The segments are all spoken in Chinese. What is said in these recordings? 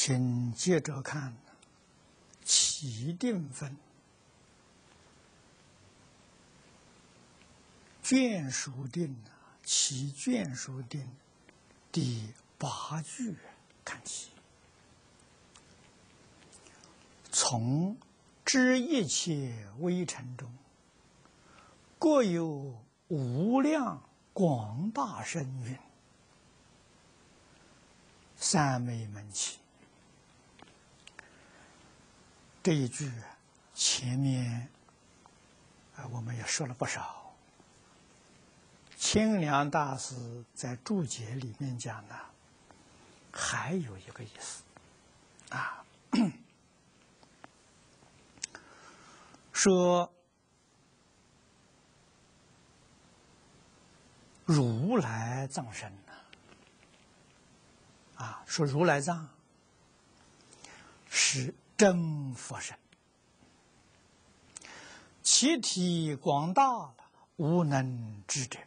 请接着看起定分眷属定起眷属定第8句看起。从知一切微尘中，各有无量广大身云，三昧门起。这一句前面我们也说了不少。清凉大师在注解里面讲呢，还有一个意思啊，说如来藏身说如来藏是真佛身，其体广大了，无能知者，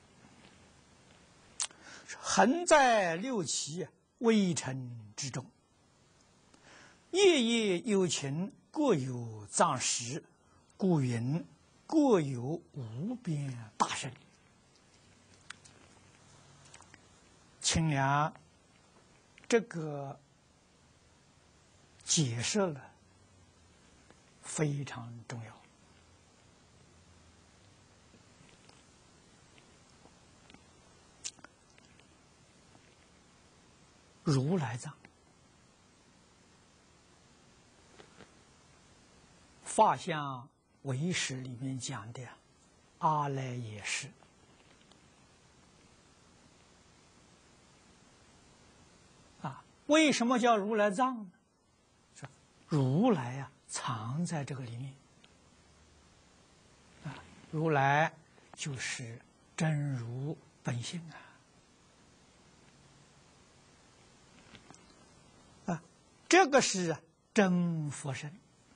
横在六齐微尘之中，夜夜有情，各有藏识，故云各有无边大身。清凉这个解释了非常重要。如来藏法相唯识里面讲的阿赖耶识，为什么叫如来藏呢？说如来藏在这个里面如来就是真如本性这个是真佛身。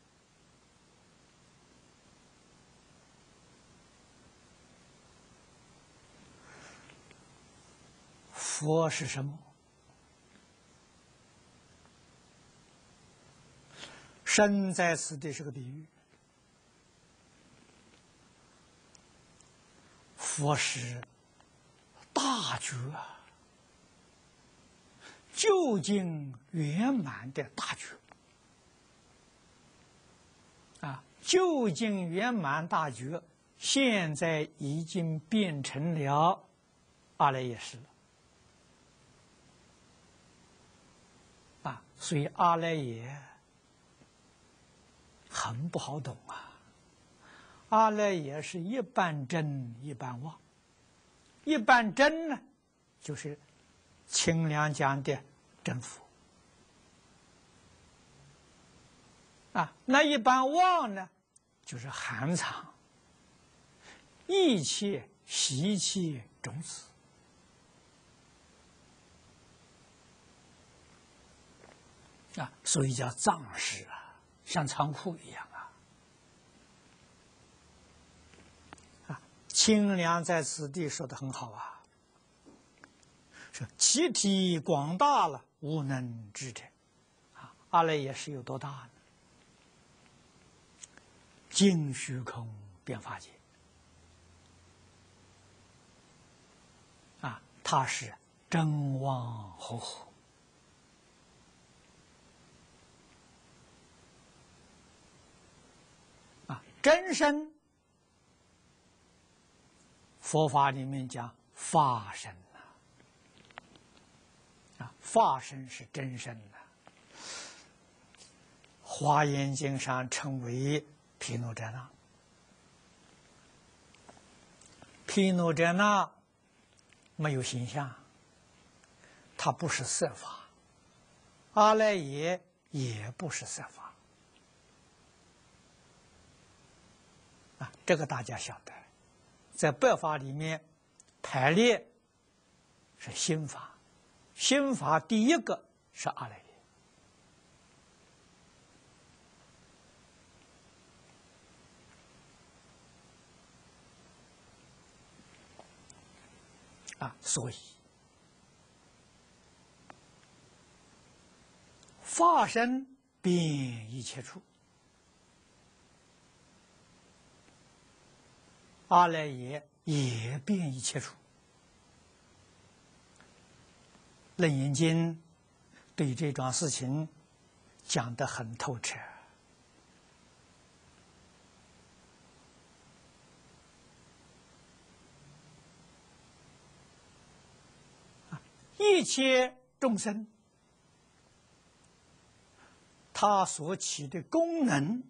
佛是什么？身在此地是个比喻，佛是大觉究竟圆满的大觉究竟圆满大觉现在已经变成了阿赖耶识了所以阿赖耶很不好懂阿赖耶是一半真一半妄。一半真呢，就是清凉讲的真佛那一般妄呢，就是含藏一切习气种子所以叫藏识像仓库一样清凉在此地说得很好说其体广大了，无能知者阿赖耶识有多大呢？尽虚空遍法界它是真妄合合真身佛法里面讲法身法身是真身华严经上称为毗卢遮那。毗卢遮那没有形象，它不是色法，阿赖耶也不是色法这个大家晓得，在百法里面排列是心法，心法第一个是阿赖耶所以法身遍一切处，阿赖耶也遍一切处。楞严经对这桩事情讲得很透彻。一切众生，他所起的功能，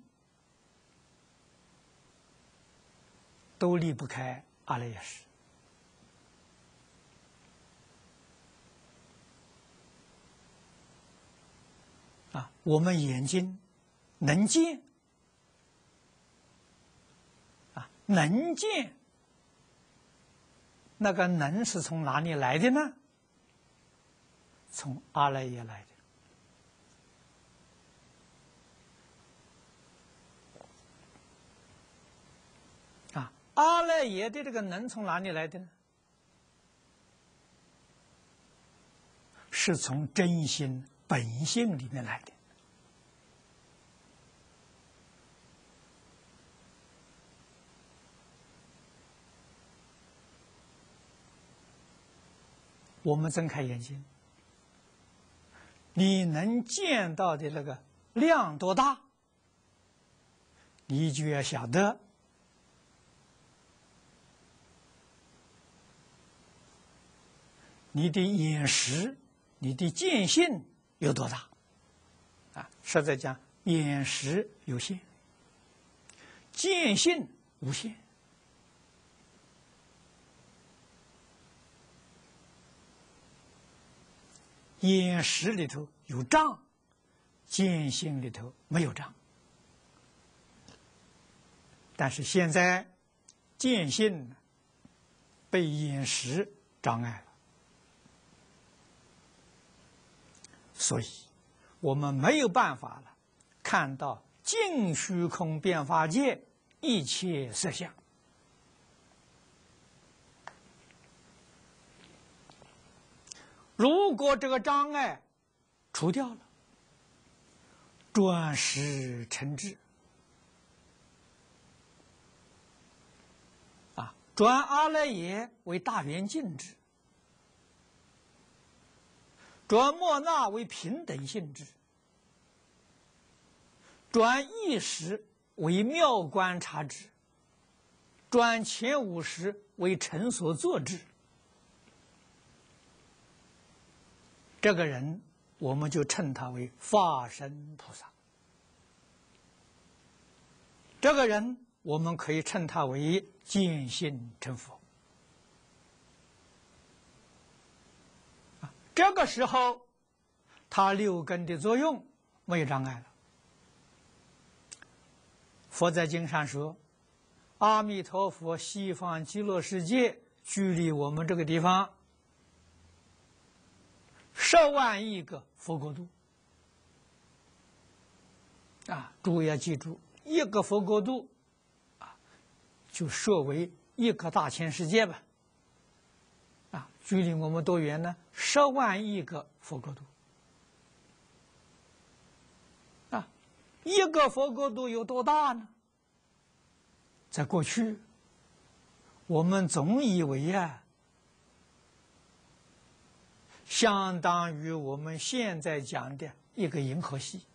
都离不开阿赖耶识。我们眼睛能见，能见，那个能是从哪里来的呢？从阿赖耶来的。阿赖耶的这个能从哪里来的呢？是从真心本性里面来的。我们睁开眼睛，你能见到的那个量多大，你就要晓得你的眼识、你的见性有多大。实在讲，眼识有限，见性无限。眼识里头有障，见性里头没有障。但是现在见性被眼识障碍了，所以我们没有办法了看到尽虚空变法界一切色相。如果这个障碍除掉了，转识成智，转阿赖耶为大圆净智，转末那为平等性智，转意识为妙观察智，转前五识为成所作智。这个人，我们就称他为法身菩萨。这个人，我们可以称他为见性成佛。这个时候，他六根的作用没有障碍了。佛在经上说，阿弥陀佛西方极乐世界距离我们这个地方10万亿个佛国度。诸位要记住，一个佛国度就设为一个大千世界吧。距离我们多远呢？10万亿个佛国度。一个佛国度有多大呢？在过去，我们总以为相当于我们现在讲的一个银河系，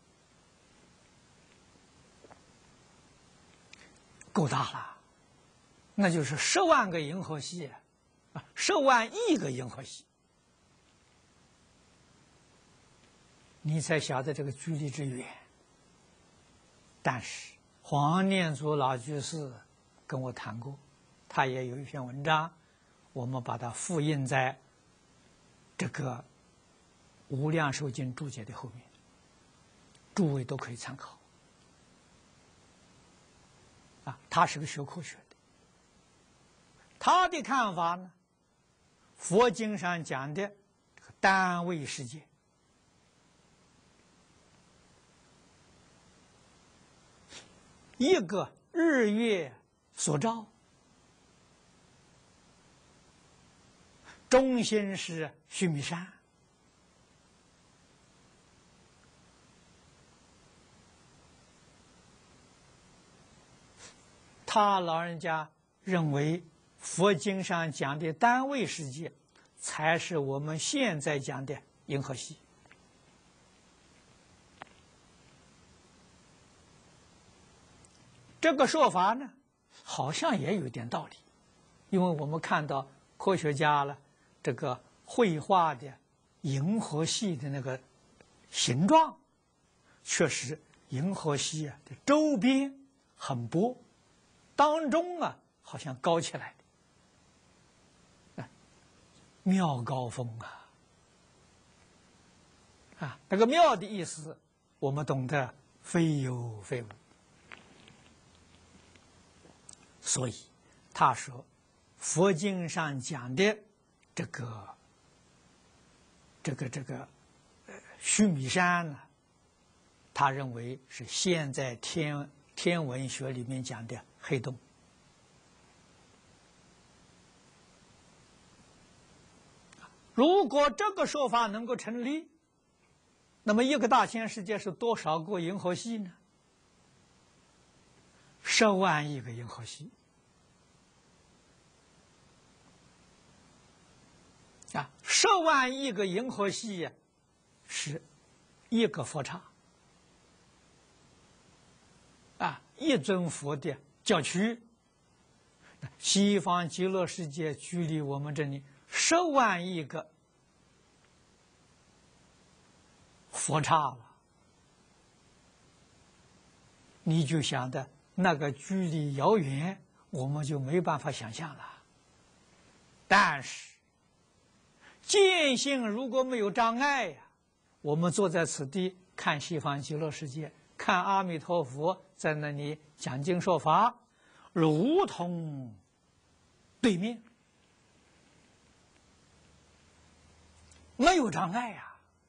够大了，那就是10万个银河系，10万亿个银河系，你才晓得这个距离之远。但是黄念祖老居士跟我谈过，他也有一篇文章，我们把它复印在这个《无量寿经注解》的后面，诸位都可以参考。他是个学科学的，他的看法呢，佛经上讲的这个单位世界，一个日月所照，中心是须弥山， 他老人家认为佛经上讲的单位世界，才是我们现在讲的银河系。这个说法呢，好像也有点道理，因为我们看到科学家了这个绘画的银河系的那个形状，确实银河系的周边很薄，当中好像高起来的，妙高峰那个妙的意思，我们懂得非有非无。所以他说，佛经上讲的这个须弥山他认为是现在天文学里面讲的黑洞。如果这个说法能够成立，那么一个大千世界是多少个银河系呢？10万亿个银河系。10万亿个银河系是一个佛刹一尊佛的教区。西方极乐世界距离我们这里10万亿个佛刹了，你就想的那个距离遥远，我们就没办法想象了。但是见性如果没有障碍我们坐在此地看西方极乐世界，看阿弥陀佛在那里讲经说法，如同对面，没有障碍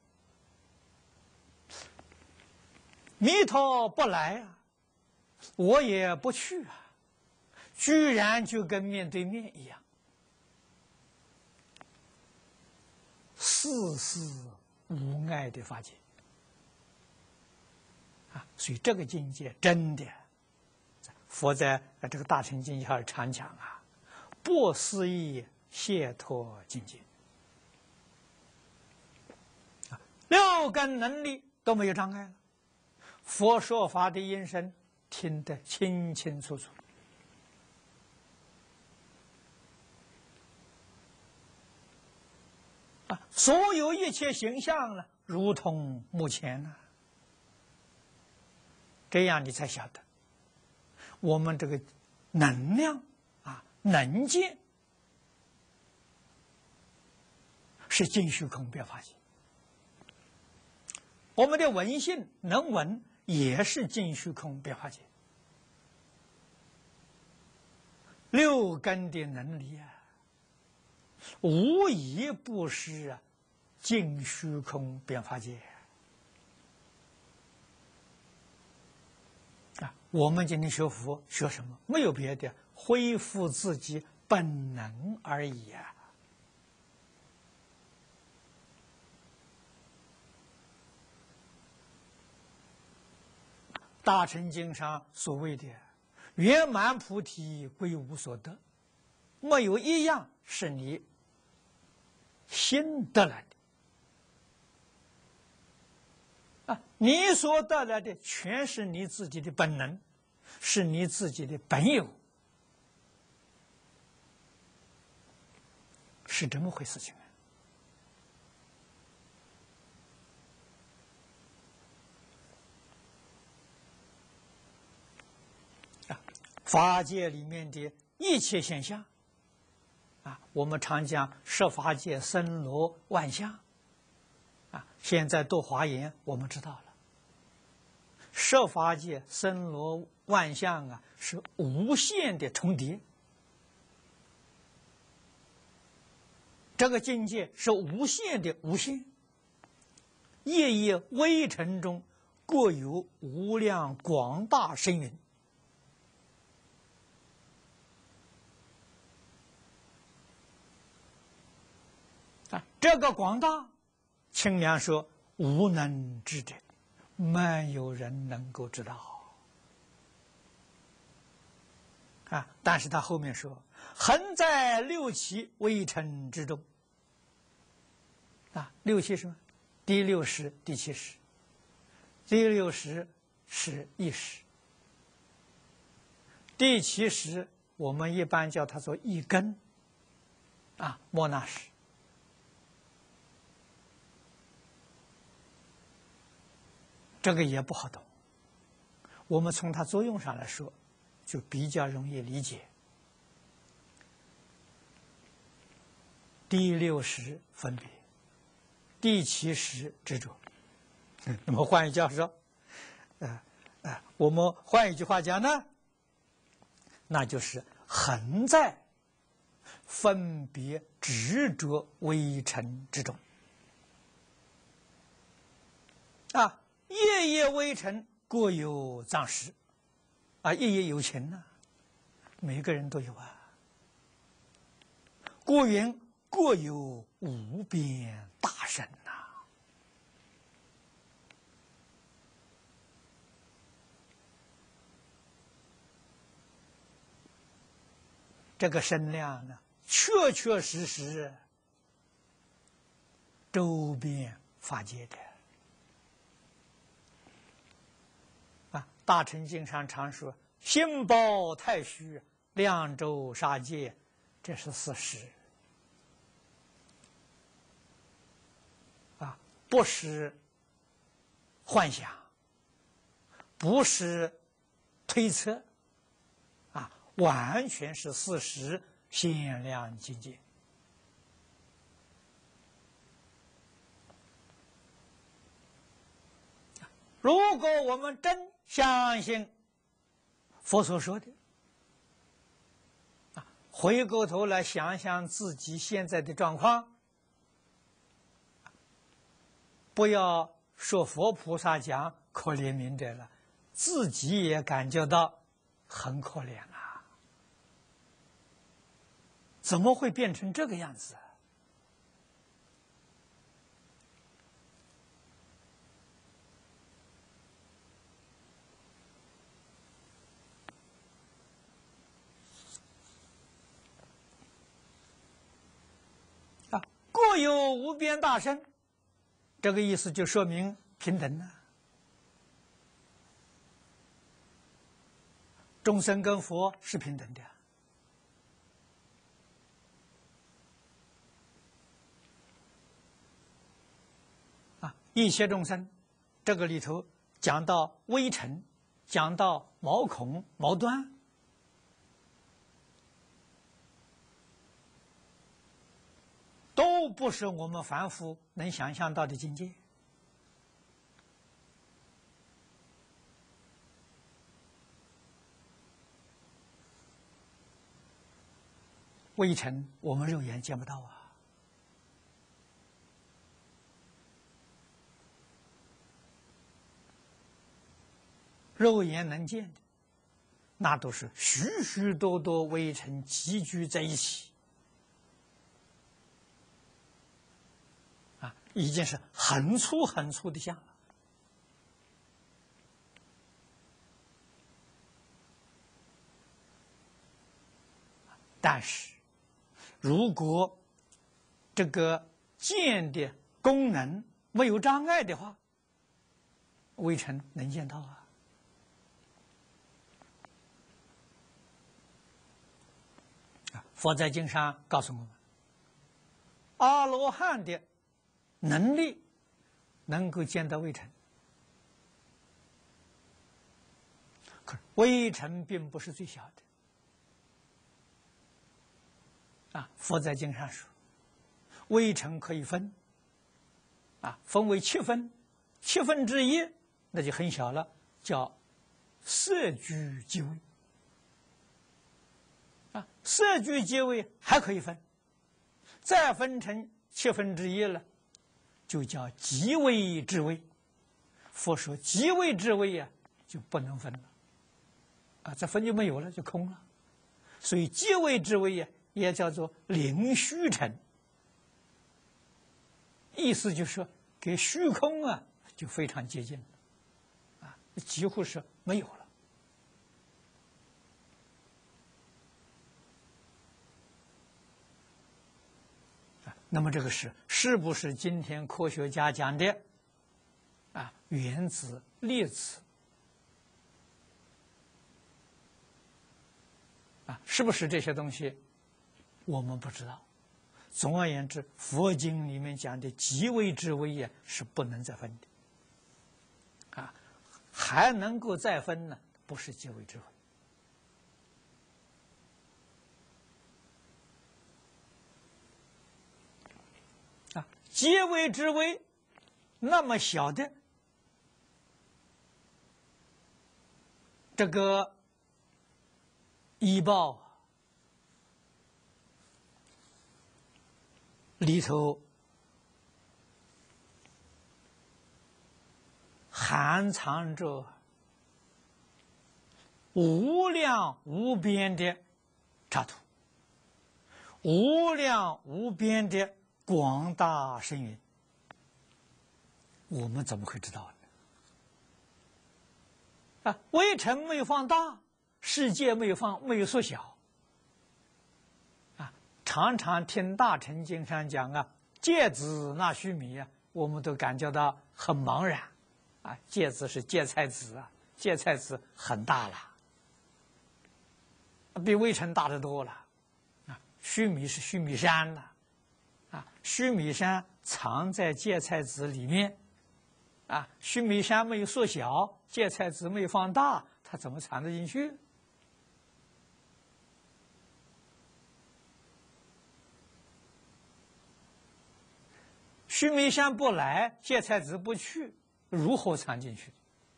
弥陀不来我也不去居然就跟面对面一样，丝丝无碍的法界所以这个境界真的，佛在这个大乘经上常讲不思议解脱境界6根能力都没有障碍了，佛说法的音声听得清清楚楚所有一切形象呢，如同目前这样你才晓得，我们这个能量能见是尽虚空变法界，我们的闻性能闻也是尽虚空变化界，6根的能力无一不是尽虚空变化界我们今天学佛学什么？没有别的，恢复自己本能而已大乘经上所谓的圆满菩提归无所得，没有一样是你心得来的你所得来的全是你自己的本能，是你自己的本有，是这么回事情法界里面的一切现象我们常讲十法界森罗万象现在读华严我们知道了，十法界森罗万象是无限的重叠，这个境界是无限的无限，夜夜微尘中各有无量广大声云这个广大，清凉说无能知者，没有人能够知道啊，但是他后面说，恒在六七微尘之中。啊，六七什么？第六识、第七识。第六识是意识，第七识我们一般叫它做意根。啊，莫那识。这个也不好懂。我们从它作用上来说，就比较容易理解。第六识分别，第七识执着。那么换一句话说，我们换一句话讲呢，那就是恒在分别执着微尘之中。啊，夜夜微尘各有藏识。啊，夜夜有情呢，每个人都有啊。故云各有无边大身呐。这个身量呢，确确实实周边法界的。啊，大乘经上常说心包太虚，量周沙界，这是事实。啊，不是幻想，不是推测。完全是事实，限量境界。如果我们真相信佛所说的，回过头来想想自己现在的状况，不要说佛菩萨讲可怜悯者了，自己也感觉到很可怜啊。怎么会变成这个样子？啊，各有无边大身，这个意思就说明平等了。众生跟佛是平等的。一切众生，这个里头讲到微尘，讲到毛孔、毛端，都不是我们凡夫能想象到的境界。微尘我们肉眼见不到啊。肉眼能见的，那都是许许多多微尘集聚在一起，已经是很粗很粗的相了。但是，如果这个见的功能没有障碍的话，微尘能见到啊。佛在经上告诉我们，阿罗汉的能力能够见到微尘，可是微尘并不是最小的。佛在经上说，微尘可以分，分为七分，1/7，那就很小了，叫色聚即微。色聚即微还可以分，再分成1/7了，就叫极微之微。佛说极微之微呀，就不能分了，这分就没有了，就空了。所以极微之微呀，也叫做零虚尘，意思就是说跟虚空就非常接近了，几乎是没有了。 那么这个是不是今天科学家讲的原子、粒子是不是这些东西？我们不知道。总而言之，佛经里面讲的极微之微是不能再分的，还能够再分呢，不是极微之微。极微之微，那么小的这个医报里头含藏着无量无边的刹土，无量无边的广大深云，我们怎么会知道呢？微尘没有放大，世界没有缩小。常常听大乘经上讲芥子纳须弥我们都感觉到很茫然。芥子是芥菜籽芥菜籽很大了，比微尘大得多了。须弥是须弥山了，须弥山藏在芥菜籽里面，须弥山没有缩小，芥菜籽没有放大，它怎么藏得进去？须弥山不来，芥菜籽不去，如何藏进去？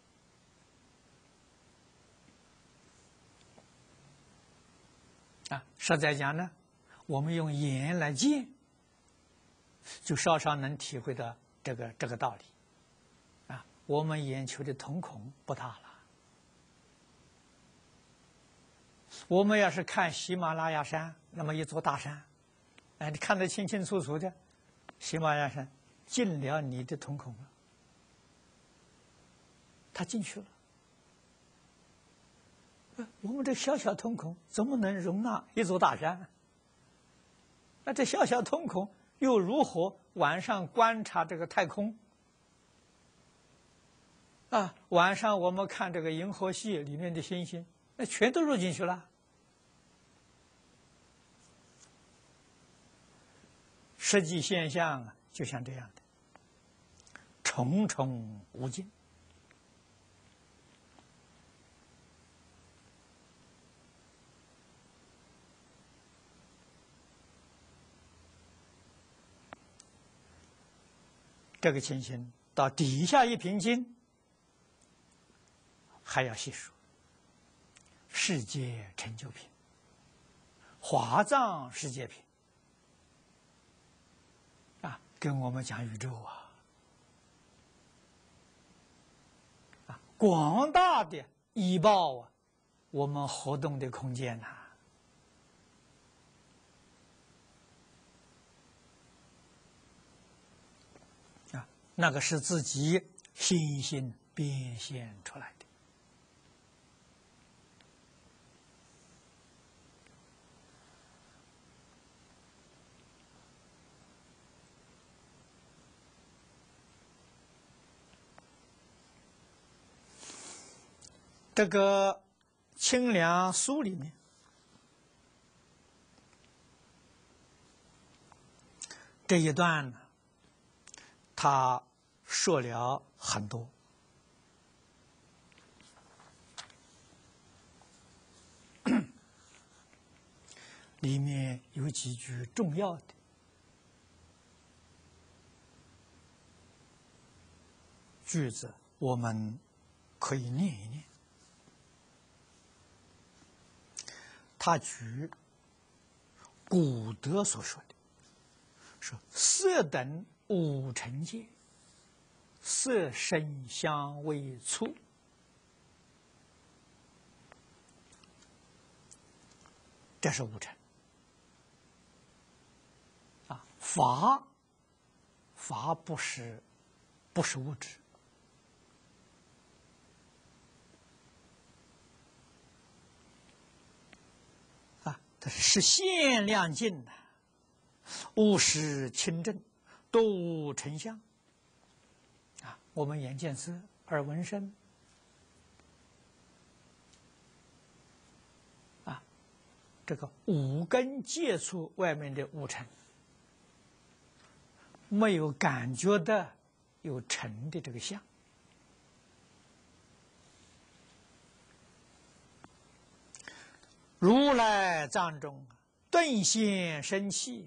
实在讲呢，我们用眼来见，就稍稍能体会到这个道理。我们眼球的瞳孔不大了。我们要是看喜马拉雅山那么一座大山，你看得清清楚楚的，喜马拉雅山进了你的瞳孔了，它进去了。我们这小小瞳孔怎么能容纳一座大山？那这小小瞳孔又如何晚上观察这个太空？晚上我们看这个银河系里面的星星，那全都入进去了。实际现象就像这样的，重重无尽。这个情形到底下一品经还要细说。世界成就品、华藏世界品跟我们讲宇宙广大的医报我们活动的空间那个是自己心性变现出来的。这个清凉书里面，这一段呢，他说了很多。里面有几句重要的句子，我们可以念一念。他举古德所说的，说色等五尘界，色声香味触，这是五尘。法不是物质。它是限量境的， 无识清正，多无成相。啊，我们眼见色，耳闻声，啊，这个五根接触外面的五尘，没有感觉的有尘的这个相。如来藏中顿现生气，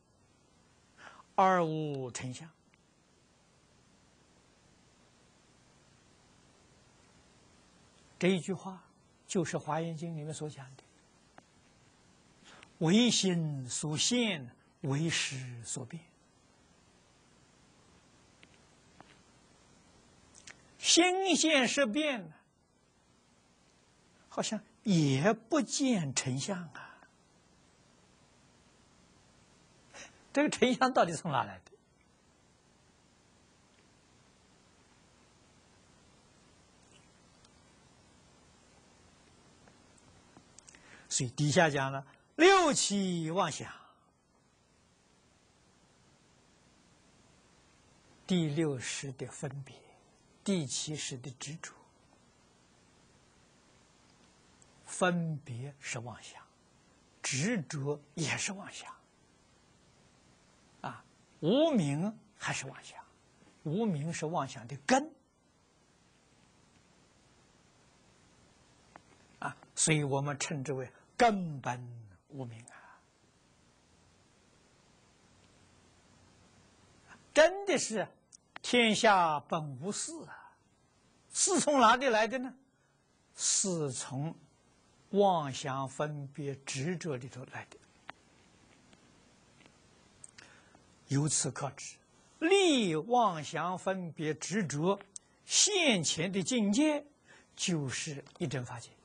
而无成相。这一句话就是《华严经》里面所讲的：唯心所现，唯识所变。心现识变呢，好像也不见成相啊。这个成相到底从哪来的？所以底下讲了六起妄想，第六识的分别，第七识的执着。分别是妄想，执着也是妄想。啊，无明还是妄想，无明是妄想的根。啊，所以我们称之为根本无明啊。真的是天下本无事啊，事从哪里来的呢？是从妄想分别执着里头来的。由此可知，离妄想分别执着现前的境界，就是一真法界。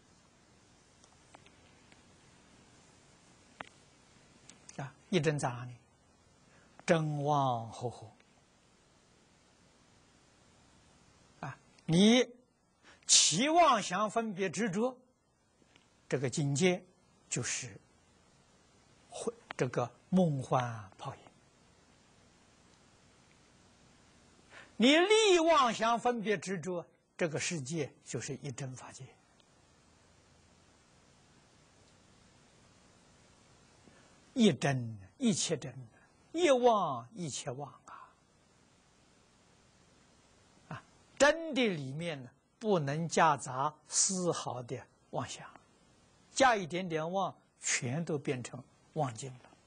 啊，一真在哪里？真妄合合。啊，你起妄想分别执着，这个境界就是这个梦幻泡影。你立妄想分别执着，这个世界就是一真法界。一真一切真，一妄一切妄啊！啊，真的里面呢，不能夹杂丝毫的妄想，加一点点妄，全都变成妄境了。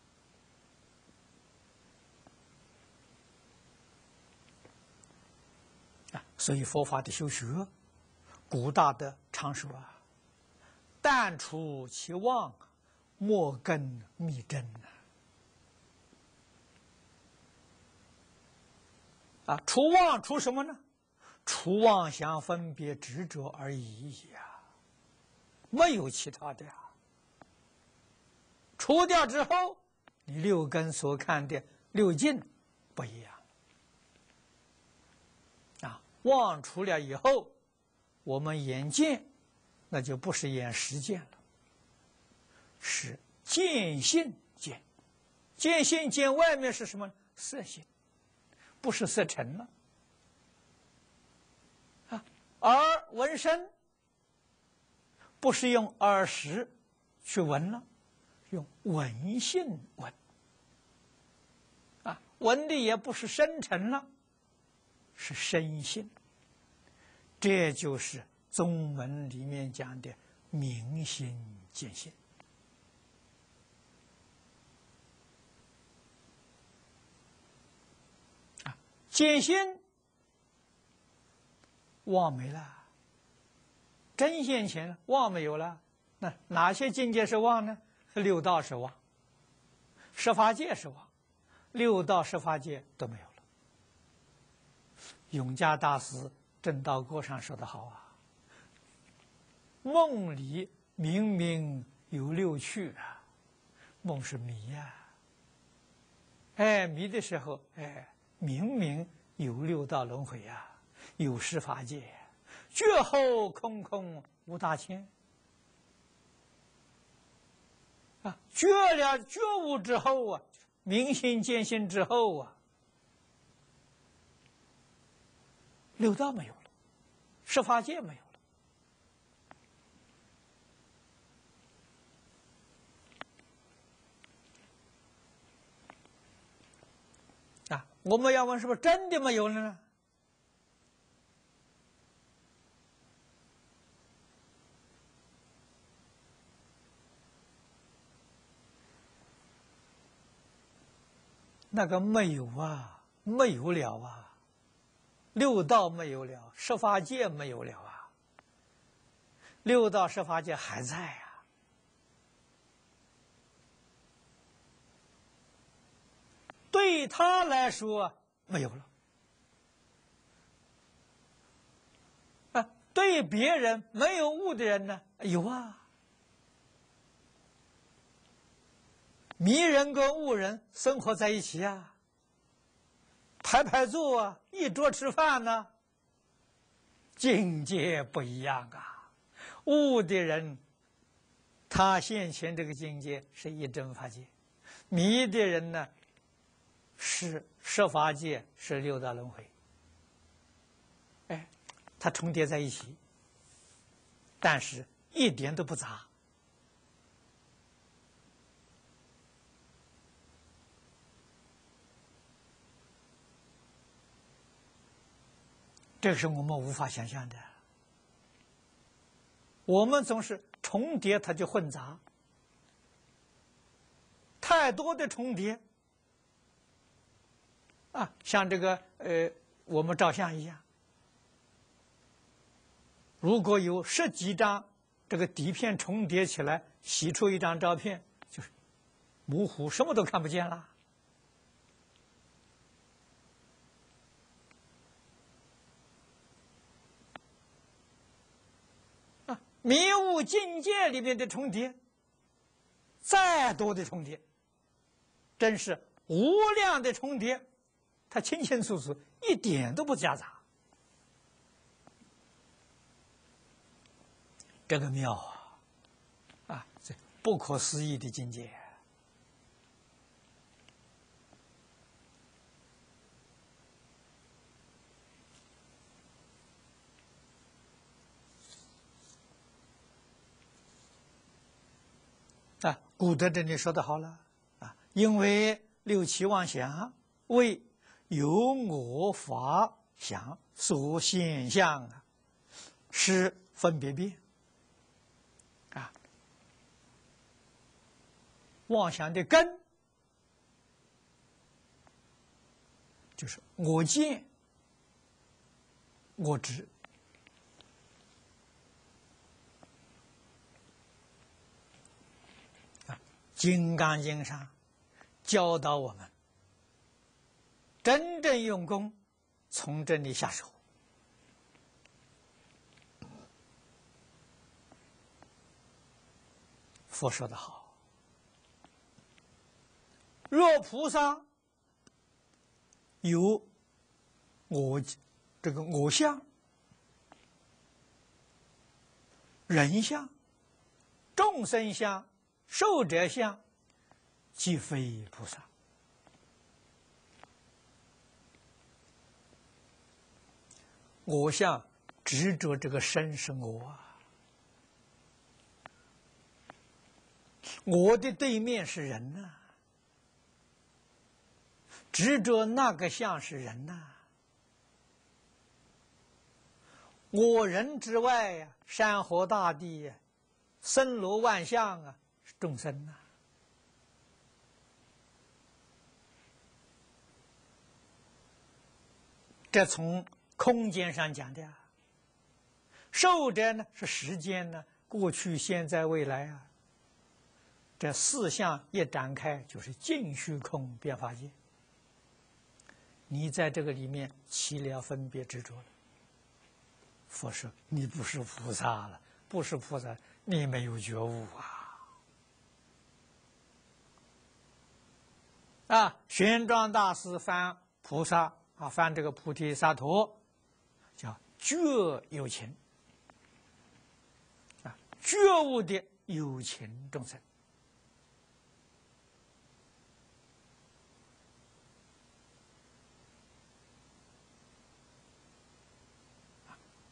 啊，所以佛法的修学，古大德常说啊：“但除其妄，莫更密真呐。”啊，除妄除什么呢？除妄想分别执着而已呀，没有其他的呀。除掉之后，你六根所看的六境不一样。啊，妄除了以后，我们眼见，那就不是眼识见了，是见性见。见性见外面是什么？色性，不是色尘了。啊，耳闻声，不是用耳识去闻了，用闻性闻。啊，闻的也不是声尘了，是声性。这就是宗门里面讲的明心见性。啊，见性妄没了，真现前妄没有了。那哪些境界是妄呢？六道是妄，十法界是妄，六道十法界都没有了。永嘉大师正道歌上说得好啊：“梦里明明有六趣啊，梦是迷呀。哎，迷的时候，哎，明明有六道轮回呀，有十法界，绝后空空无大千。 啊，觉悟之后啊，明心见性之后啊，六道没有了，十法界没有了。啊，我们要问是不是真的没有了呢？那个没有啊，没有了啊，六道没有了，十法界没有了啊，六道十法界还在啊。对他来说没有了，啊，对别人没有悟的人呢，有啊。迷人跟悟人生活在一起啊，排排坐啊，一桌吃饭呢，境界不一样啊。悟的人，他现前这个境界是一真法界；迷的人呢，是十法界，是六道轮回。哎，它重叠在一起，但是一点都不杂。这是我们无法想象的。我们总是重叠，它就混杂，太多的重叠啊，像这个我们照相一样，如果有10几张这个底片重叠起来，洗出一张照片，就是模糊，什么都看不见了。迷雾境界里面的重叠，再多的重叠，真是无量的重叠，它清清楚楚，一点都不夹杂。这个妙啊！啊，这不可思议的境界。啊，古德这里说的好了啊，因为六七妄想为有我法想所现象啊，是分别变啊，妄想的根就是我见、我知。《金刚经》上教导我们，真正用功，从这里下手。佛说得好：若菩萨有这个我相、人相、众生相、寿者相，即非菩萨。我相执着这个身是我啊，我的对面是人呐、执着那个相是人呐、我人之外呀、山河大地呀、森罗万象啊，是众生呐、这从空间上讲的啊，寿者呢是时间呢，过去、现在、未来啊。这四项一展开，就是尽虚空变法界。你在这个里面起了分别执着了，佛说你不是菩萨了，不是菩萨，你没有觉悟啊！玄奘大师翻菩萨啊，翻这个菩提萨埵，叫觉有情啊，觉悟的有情众生。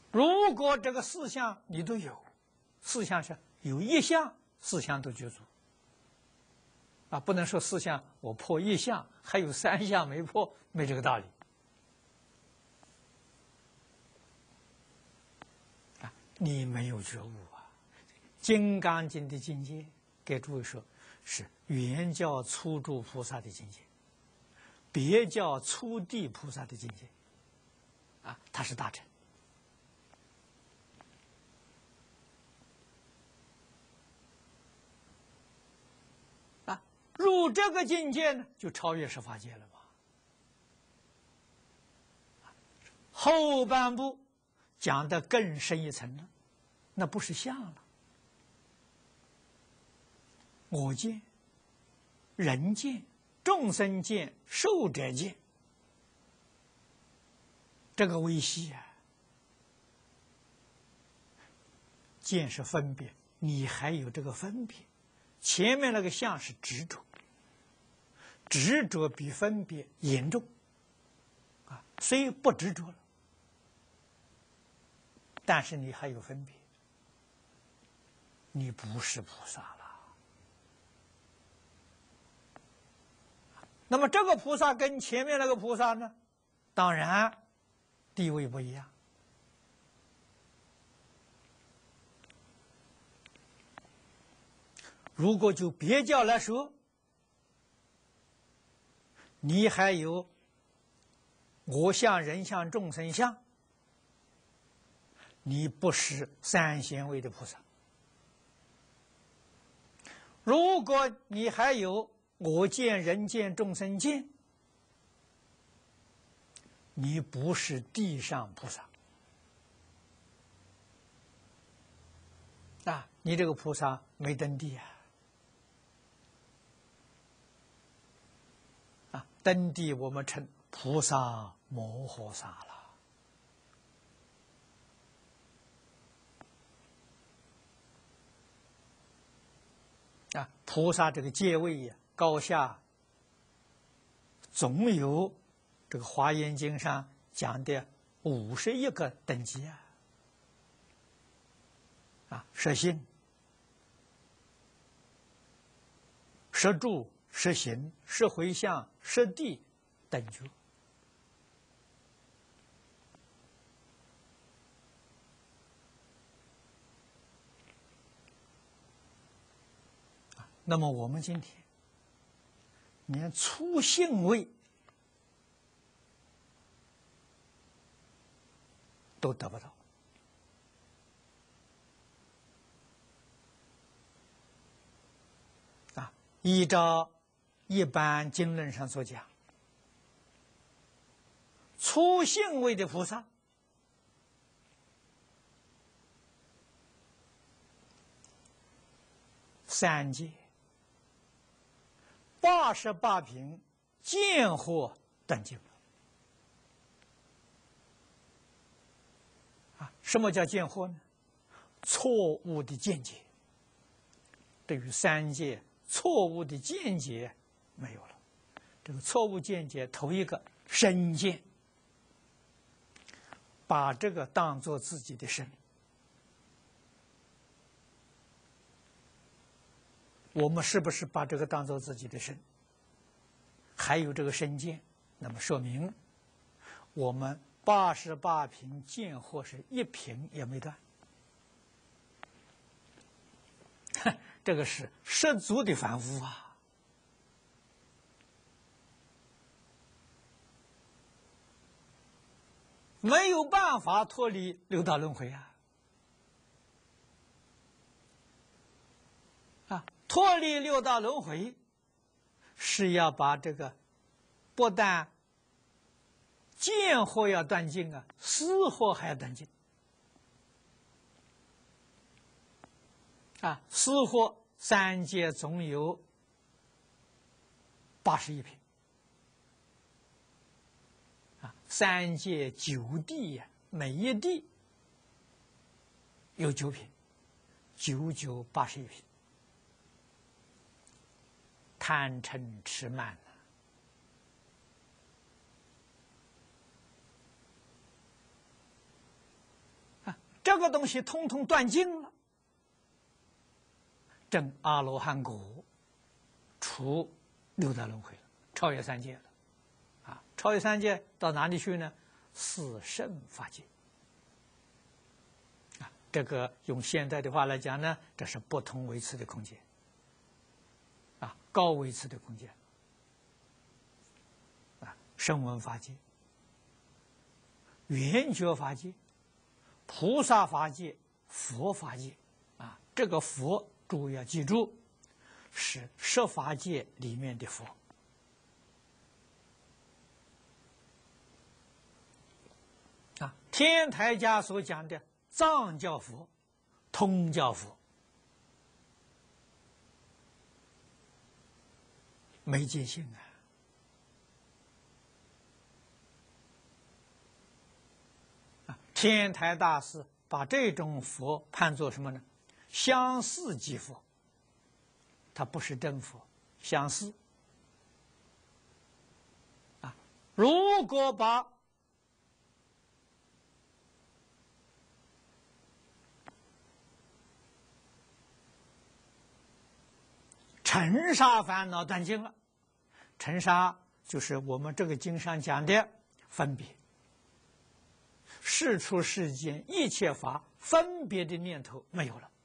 如果这个四项你都有，四项是有一项，四项都具足。啊，不能说四项我破一项，还有三项没破，没这个道理。啊，你没有觉悟啊！《金刚经》的境界，给诸位说，是原教初住菩萨的境界，别教初地菩萨的境界。啊，他是大乘。啊，入这个境界呢，就超越十法界了嘛。后半部讲的更深一层了，那不是相了，我见、人见、众生见、寿者见，这个微细啊，见是分别，你还有这个分别，前面那个相是执着，执着比分别严重啊，虽不执着了，但是你还有分别，你不是菩萨了。那么这个菩萨跟前面那个菩萨呢，当然地位不一样。如果就别教来说，你还有我相、人相、众生相，你不是三贤位的菩萨。如果你还有我见、人见、众生见，你不是地上菩萨。啊，你这个菩萨没登地啊！啊，登地我们称菩萨摩诃萨了。啊，菩萨这个阶位呀，高下总有这个《华严经》上讲的51个等级啊！啊，实心、实住、实行、实回向、实地等觉。那么我们今天连初信位都得不到。啊，依照一般经论上所讲，初信位的菩萨，三界88品见惑等境。啊，什么叫见惑呢？错误的见解。对于三界错误的见解没有了。这个错误见解，头一个身见，把这个当作自己的身。我们是不是把这个当作自己的身？还有这个身见，那么说明我们88品见惑是一品也没断。这个是十足的凡夫啊！没有办法脱离六道轮回啊！啊，脱离六道轮回，是要把这个不但见惑要断尽啊，思惑还要断尽。啊，思惑三界总有81品，啊，三界9地呀，每一地有9品，9981品。贪嗔痴慢个东西通通断尽了，证阿罗汉果，出六道轮回了，超越三界了。啊，超越三界到哪里去呢？四圣法界。啊，这个用现代的话来讲呢，这是不同维次的空间。啊，高维次的空间。啊，声闻法界、圆觉法界、菩萨法界、佛法界。啊，这个佛诸位要记住，是十法界里面的佛。啊，天台家所讲的藏教佛、通教佛，没界性啊。天台大师把这种佛判作什么呢？相似即佛，它不是真佛，相似。啊，如果把尘沙烦恼断尽了，尘沙就是我们这个经上讲的分别。世出世间一切法分别的念头没有了，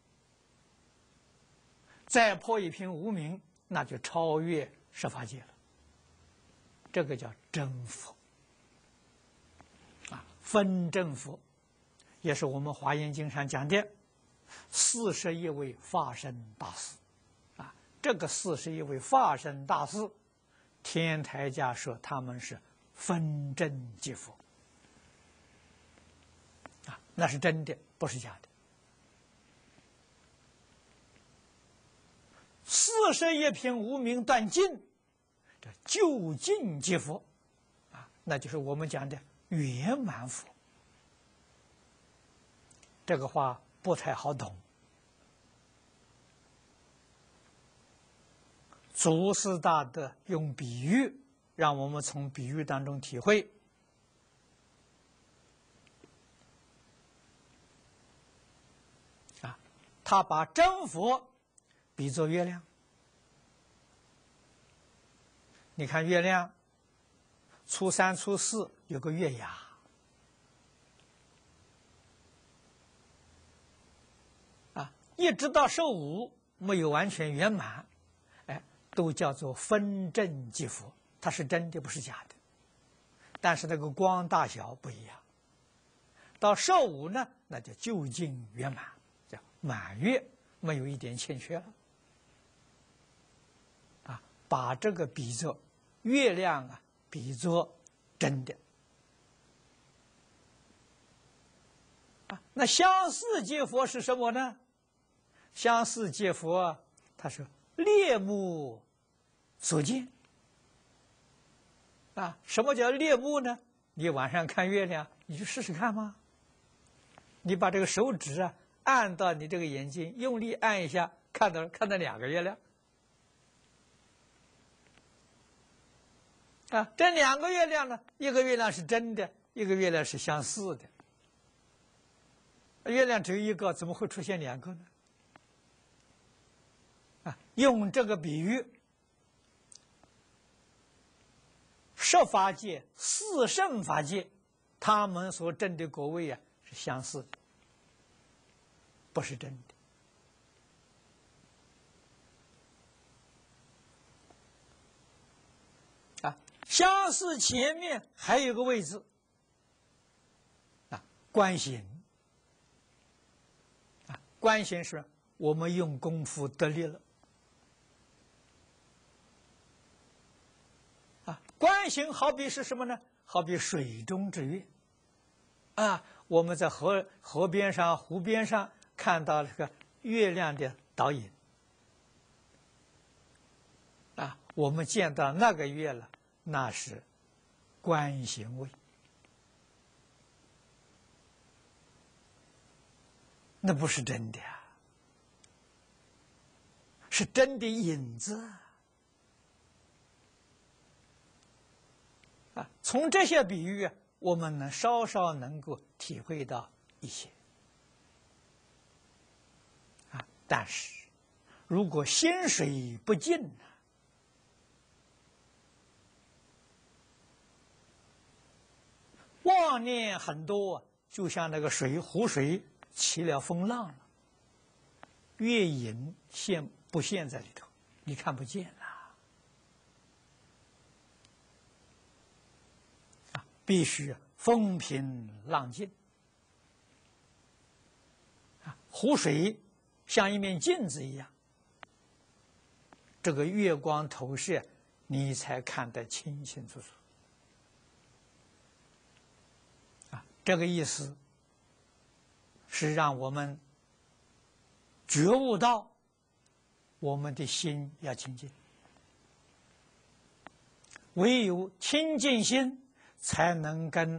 再破一品无明，那就超越十法界了。这个叫真佛啊，分真佛，也是我们华严经上讲的41位法身大士啊。这个41位法身大士，天台家说他们是分真即佛。啊，那是真的，不是假的。41品无明断尽，这究竟即佛，啊，那就是我们讲的圆满佛。这个话不太好懂，祖师大德用比喻，让我们从比喻当中体会。他把真佛比作月亮，你看月亮，初三、初四有个月牙，啊，一直到15没有完全圆满，哎，都叫做分真即佛，它是真的，不是假的，但是那个光大小不一样。到15呢，那就究竟圆满。满月，没有一点欠缺了，啊，把这个比作月亮啊，比作真的，啊，那相似即佛是什么呢？相似即佛，他说猎目所见，啊，什么叫猎目呢？你晚上看月亮，你去试试看吗？你把这个手指啊按到你这个眼睛，用力按一下，看到2个月亮。啊，这2个月亮呢，一个月亮是真的，一个月亮是相似的。月亮只有一个，怎么会出现2个呢？啊，用这个比喻，十法界、四圣法界，他们所证的果位啊是相似的。不是真的啊！相似前面还有个位置啊，观行啊，观行是我们用功夫得力了啊。观行好比是什么呢？好比水中之月啊，我们在河边上、湖边上。看到这个月亮的倒影啊，我们见到那个月了，那是观行位，那不是真的啊，是真的影子啊。从这些比喻啊，我们能稍稍能够体会到一些。 但是如果心水不净呢，妄念很多，就像那个湖水起了风浪了，月影不现在里头，你看不见了。必须风平浪静。湖水像一面镜子一样，这个月光投射，你才看得清清楚楚。这个意思是让我们觉悟到我们的心要清净，唯有清净心才能跟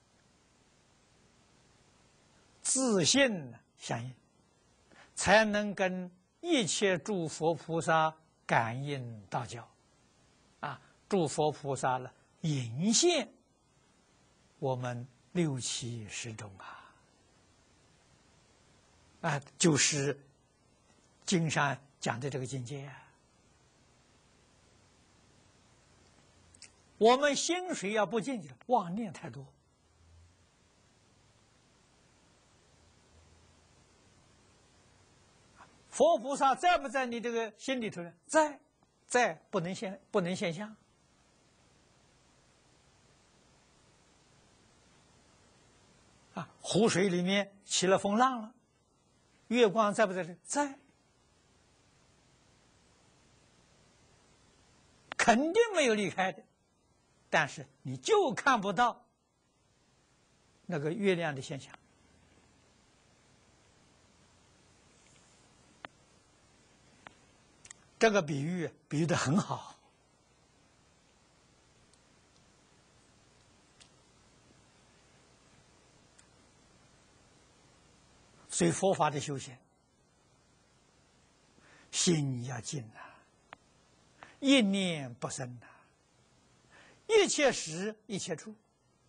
自信相应，才能跟一切诸佛菩萨感应道交。诸佛菩萨呢，引现我们六七十种就是经上讲的这个境界我们心水要不净，妄念太多。佛菩萨在不在你这个心里头呢？在，不能现象。湖水里面起了风浪了，月光在不在这？在，肯定没有离开的。但是你就看不到那个月亮的现象。这个比喻得很好。所以佛法的修行，心要静一念不生一切时一切处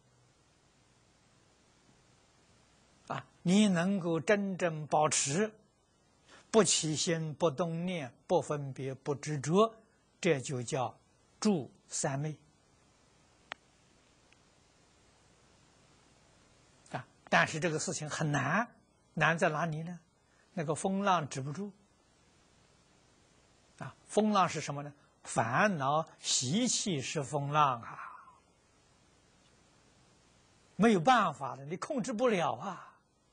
你能够真正保持不起心、不动念、不分别、不执着，这就叫住三昧但是这个事情很难，难在哪里呢？那个风浪止不住风浪是什么呢？烦恼习气是风浪没有办法的，你控制不了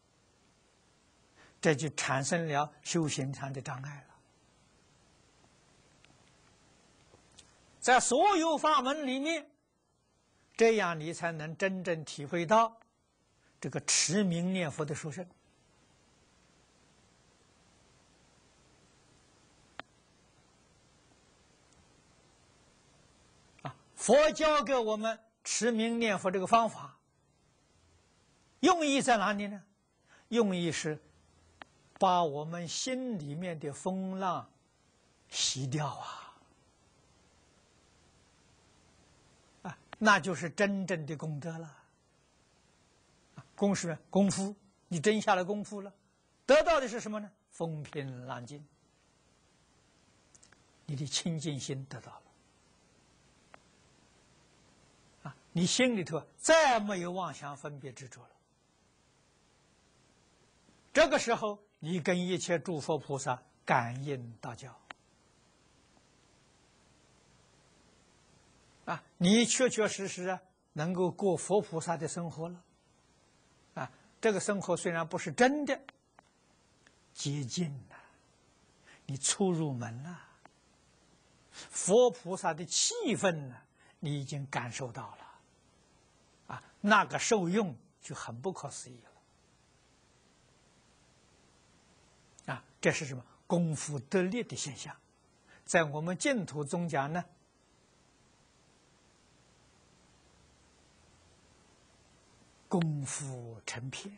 这就产生了修行上的障碍了。在所有法门里面，这样你才能真正体会到这个持名念佛的殊胜佛教给我们持名念佛这个方法，用意在哪里呢？用意是把我们心里面的风浪洗掉那就是真正的功德了。功是功夫，你真下了功夫了，得到的是什么呢？风平浪静，你的清净心得到了你心里头再没有妄想分别执着了。这个时候，你跟一切诸佛菩萨感应道交你确确实实能够过佛菩萨的生活了这个生活虽然不是真的接近了，你初入门了，佛菩萨的气氛呢，你已经感受到了那个受用就很不可思议了这是什么？功夫得力的现象。在我们净土宗讲呢，功夫成片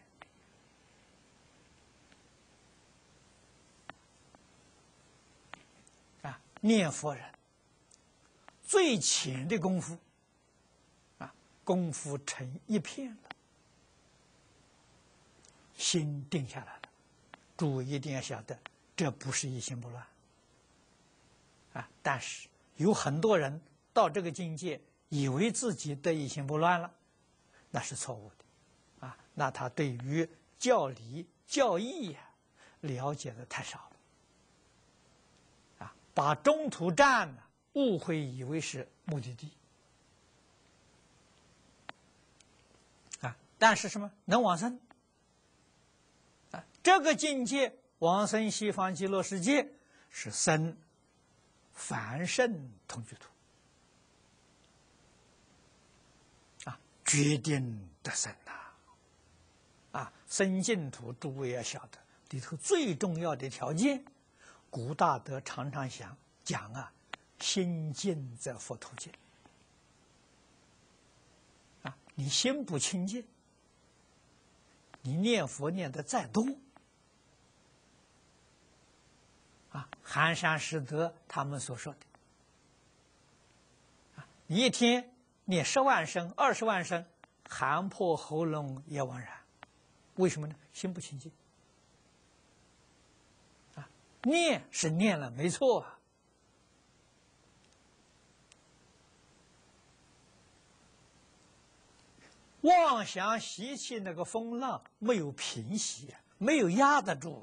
念佛人最浅的功夫功夫成一片了，心定下来了。诸位一定要晓得， 这不是一心不乱啊。但是有很多人到这个境界，以为自己得一心不乱了，那是错误的啊。那他对于教理教义呀，了解的太少了啊，把中途站呢误会以为是目的地啊。但是什么能往生啊？这个境界往生西方极乐世界是生凡圣同居土啊，决定得生呐啊！生净土，诸位要晓得里头最重要的条件，古大德常常讲啊，心净则佛土净啊，你心不清净，你念佛念得再多啊，寒山拾得他们所说的啊，你一天念10万声、20万声，喊破喉咙也枉然。为什么呢？心不清净啊！念是念了，没错啊。妄想习气那个风浪没有平息，没有压得住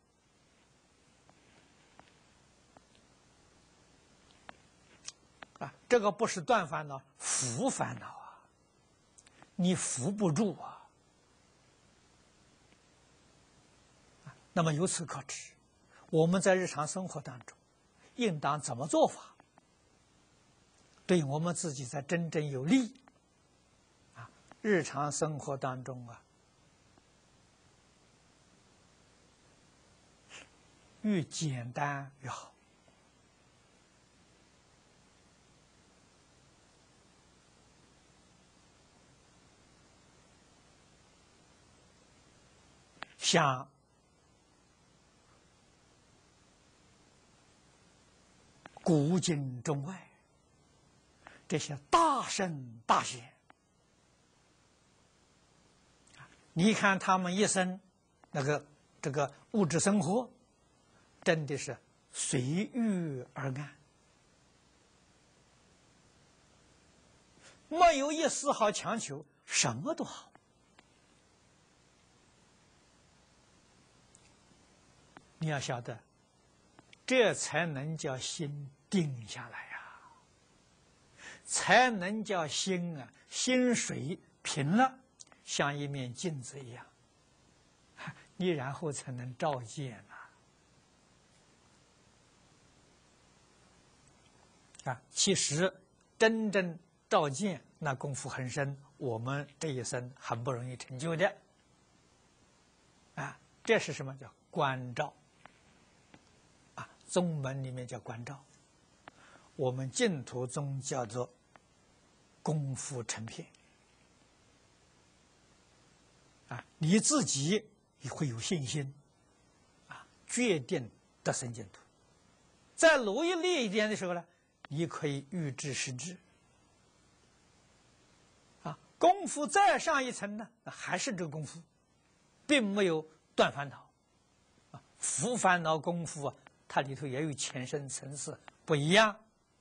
啊！这个不是断烦恼，伏烦恼啊！你伏不住啊！那么由此可知，我们在日常生活当中，应当怎么做法，对我们自己才真正有利啊！日常生活当中啊，越简单越好。像古今中外这些大圣大贤，你看他们一生这个物质生活，真的是随遇而安，没有一丝毫强求，什么都好。你要晓得，这才能叫心定下来呀，才能叫心啊心水平了，像一面镜子一样，你然后才能照见啊！其实真正照见那功夫很深，我们这一生很不容易成就的啊！这是什么叫观照？宗门里面叫观照，我们净土宗叫做功夫成片啊！你自己也会有信心啊，决定得生净土。再努力一点的时候呢，你可以预知时至啊。功夫再上一层呢，还是这个功夫，并没有断烦恼啊。伏烦恼功夫啊，它里头也有浅深层次不一样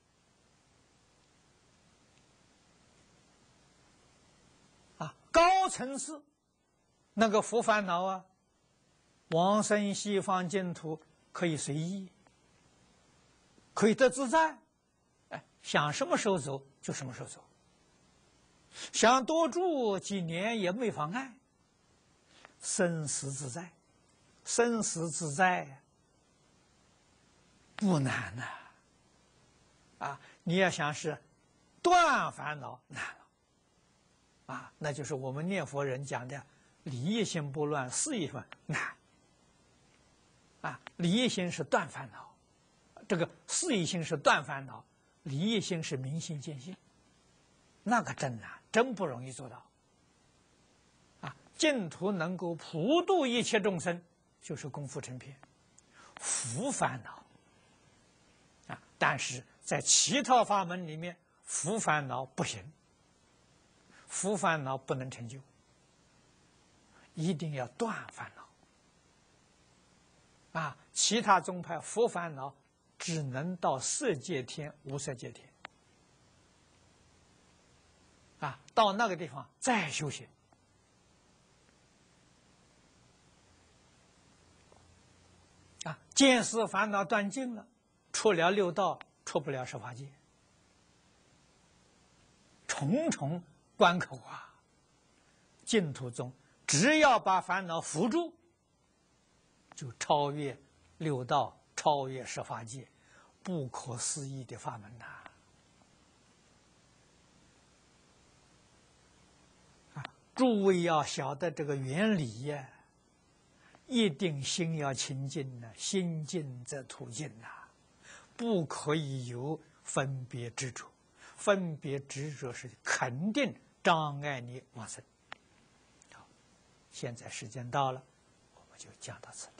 啊。高层次那个伏烦恼啊，往生西方净土可以随意，可以得自在，哎，想什么时候走就什么时候走，想多住几年也没妨碍，生死自在，生死自在不难呐，啊，你要想是断烦恼难了，啊，那就是我们念佛人讲的理一心不乱，事一乱难，啊，理一心是断烦恼，这个事一心是断烦恼，理一心是明心见性，那个真难，真不容易做到，啊，净土能够普度一切众生，就是功夫成片，伏烦恼。啊，但是在其他法门里面，伏烦恼不行，伏烦恼不能成就，一定要断烦恼。 其他宗派佛烦恼只能到色界天、无色界天，到那个地方再修行。见思烦恼断尽了，出了六道，出不了十法界，重重关口净土宗只要把烦恼扶住，就超越六道，超越十法界，不可思议的法门诸位要晓得这个原理呀，一定心要清净心净则土净不可以有分别执着，分别执着是肯定障碍你往生。好，现在时间到了，我们就讲到此。